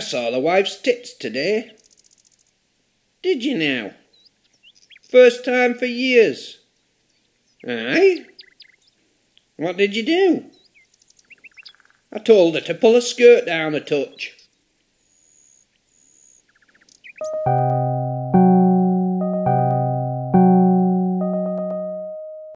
saw the wife's tits today. Did you now? First time for years. Aye? What did you do? I told her to pull her skirt down a touch.